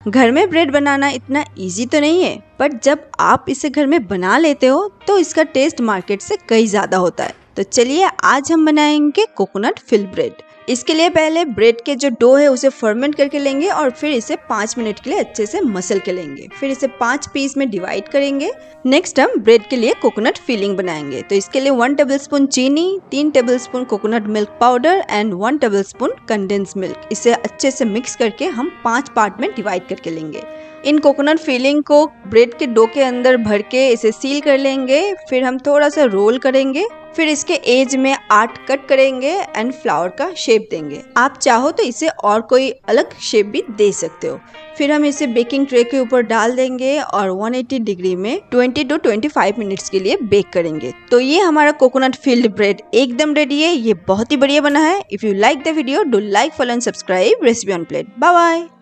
घर में ब्रेड बनाना इतना इजी तो नहीं है, बट जब आप इसे घर में बना लेते हो तो इसका टेस्ट मार्केट से कई ज्यादा होता है। तो चलिए आज हम बनाएंगे कोकोनट फिल्ड ब्रेड। इसके लिए पहले ब्रेड के जो डो है उसे फर्मेंट करके लेंगे और फिर इसे 5 मिनट के लिए अच्छे से मसल के लेंगे। फिर इसे 5 पीस में डिवाइड करेंगे। नेक्स्ट हम ब्रेड के लिए कोकोनट फिलिंग बनाएंगे। तो इसके लिए 1 टेबलस्पून चीनी, 3 tablespoon coconut milk powder and 1 tablespoon condensed milk, इसे अच्छे से मिक्स करके हम 5 पार्ट में डिवाइड करके लेंगे। इन कोकोनट फिलिंग को ब्रेड के डो के अंदर भर के इसे सील कर लेंगे। फिर हम थोड़ा सा रोल करेंगे, फिर इसके एज में 8 कट करेंगे एंड फ्लावर का शेप देंगे। आप चाहो तो इसे और कोई अलग शेप भी दे सकते हो। फिर हम इसे बेकिंग ट्रे के ऊपर डाल देंगे और 180 डिग्री में 20 to 25 मिनट्स के लिए बेक करेंगे। तो ये हमारा कोकोनट फिल्ड ब्रेड एकदम रेडी है। ये बहुत ही बढ़िया बना है। If you like the video, do like, follow and subscribe recipe on plate. Bye bye.